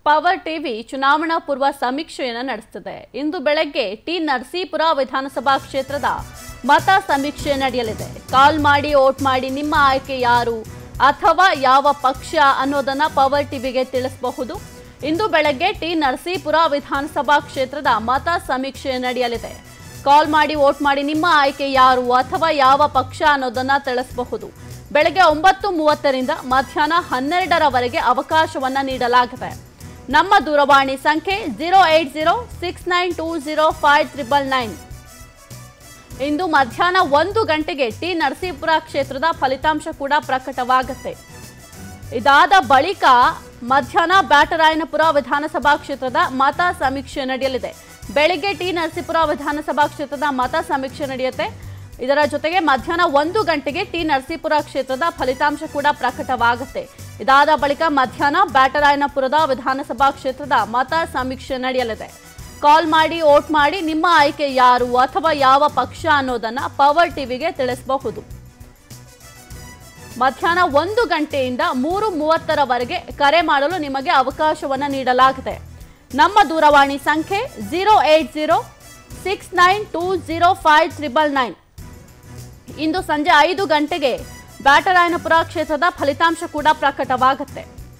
Power TV ಚುನಾವಣಾ ಪೂರ್ವ ಸಮೀಕ್ಷೆಯನ್ನು ನಡೆಸುತ್ತಿದೆ। ಇಂದು ಬೆಳಗ್ಗೆ ಟಿ ನರಸೀಪುರ ವಿಧಾನಸಭಾ ಕ್ಷೇತ್ರದ ಮತ ಸಮೀಕ್ಷೆ ನಡೆಯಲಿದೆ। ಕಾಲ್ ಮಾಡಿ ವೋಟ್ ಮಾಡಿ ನಿಮ್ಮ ಆಯ್ಕೆ ಯಾರು ಅಥವಾ ಯಾವ ಪಕ್ಷ ಅನ್ನೋದನ್ನ ಪವರ್ ಟಿವಿಗೆ ತಿಳಿಸಬಹುದು। ಇಂದು ಬೆಳಗ್ಗೆ ಟಿ ನರಸೀಪುರ ವಿಧಾನಸಭಾ ಕ್ಷೇತ್ರದ ಮತ ಸಮೀಕ್ಷೆ ನಡೆಯಲಿದೆ। ಕಾಲ್ ಮಾಡಿ ವೋಟ್ ಮಾಡಿ ನಿಮ್ಮ ಆಯ್ಕೆ ಯಾರು ಅಥವಾ ಯಾವ ಪಕ್ಷ ಅನ್ನೋದನ್ನ ತಿಳಿಸಬಹುದು। ಬೆಳಗ್ಗೆ 9:30 ರಿಂದ ಮಧ್ಯಾಹ್ನ 12ರವರೆಗೆ ಅವಕಾಶವನ್ನ ನೀಡಲಾಗಿದೆ। ನಮ್ಮ ದೂರವಾಣಿ ಸಂಖ್ಯೆ 08069205999। ಇಂದು ಮಧ್ಯಾಹ್ನ 1 ಗಂಟೆಗೆ ಟಿ ನರಸೀಪುರ ಕ್ಷೇತ್ರದ ಫಲಿತಾಂಶ ಕೂಡ ಪ್ರಕಟವಾಗುತ್ತೆ। ಇದಾದ ಬಳಿಕ ಮಧ್ಯಾಹ್ನ ಬ್ಯಾಟರಾಯನಪುರ ವಿಧಾನಸಭಾ ಕ್ಷೇತ್ರದ ಮತ ಸಮೀಕ್ಷೆ ನಡೆಯಲಿದೆ। ಬೆಳಗ್ಗೆ ಟಿ ನರಸೀಪುರ ವಿಧಾನಸಭಾ ಕ್ಷೇತ್ರದ ಮತ ಸಮೀಕ್ಷೆ ನಡೆಯುತ್ತೆ। ಇದರ ಜೊತೆಗೆ ಮಧ್ಯಾಹ್ನ 1 ಗಂಟೆಗೆ ಟಿ ನರಸೀಪುರ ಕ್ಷೇತ್ರದ ಫಲಿತಾಂಶ ಕೂಡ ಪ್ರಕಟವಾಗುತ್ತೆ। ಇದಾದ ಬಳಿಕ ಮಧ್ಯಾಹ್ನ ಬ್ಯಾಟರಾಯನಪುರದ ವಿಧಾನಸಭಾ ಕ್ಷೇತ್ರದ ಮತ ಸಮೀಕ್ಷೆ ನಡೆಯಲಿದೆ। ಕಾಲ್ ಮಾಡಿ ವೋಟ್ ಮಾಡಿ ನಿಮ್ಮ ಆಯ್ಕೆ ಯಾರು ಅಥವಾ ಯಾವ ಪಕ್ಷ ಅನ್ನೋದನ್ನ ಪವರ್ ಟಿವಿಗೆ ತಿಳಿಸಬಹುದು। ಮಧ್ಯಾಹ್ನ 1 ಗಂಟೆಯಿಂದ 3:30ರವರೆಗೆ ಕರೆ ಮಾಡಲು ನಿಮಗೆ ಅವಕಾಶವನ್ನು ನೀಡಲಾಗಿದೆ। ನಮ್ಮ ದೂರವಾಣಿ ಸಂಖ್ಯೆ 08069205999। ಇಂದು ಸಂಜೆ 5 ಗಂಟೆಗೆ ಬ್ಯಾಟರಾಯನಪುರ ಕ್ಷೇತ್ರದ ಫಲಿತಾಂಶ ಕೂಡ ಪ್ರಕಟವಾಗುತ್ತೆ।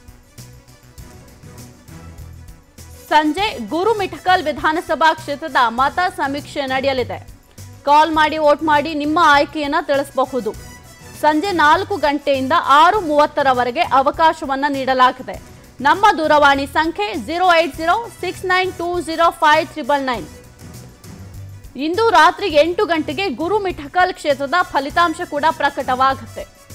ಸಂಜೆ ಗುರುಮಿಠಕಲ್ ವಿಧಾನಸಭಾ ಕ್ಷೇತ್ರದ ಮತ ಸಮೀಕ್ಷೆ ನಡೆಯಲಿದೆ। ಕಾಲ್ ಮಾಡಿ ವೋಟ್ ಮಾಡಿ ನಿಮ್ಮ ಆಯ್ಕೆಯನ್ನು ತಿಳಿಸಬಹುದು। ಸಂಜೆ 4 ಗಂಟೆಯಿಂದ 6:30ರವರೆಗೆ ಅವಕಾಶವನ್ನು ನೀಡಲಾಗಿದೆ। ನಮ್ಮ ದೂರವಾಣಿ ಸಂಖ್ಯೆ 08069205999। ಇಂದು ರಾತ್ರಿ 8 ಗಂಟೆಗೆ ಗುರುಮಿಠಕಲ್ ಕ್ಷೇತ್ರದ ಫಲಿತಾಂಶ ಕೂಡ ಪ್ರಕಟವಾಗುತ್ತೆ।